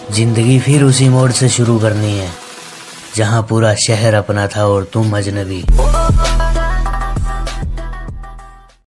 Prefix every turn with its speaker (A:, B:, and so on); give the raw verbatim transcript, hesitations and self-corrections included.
A: जिंदगी फिर उसी मोड़ से शुरू करनी है जहां पूरा शहर अपना था और तुम अजनबी।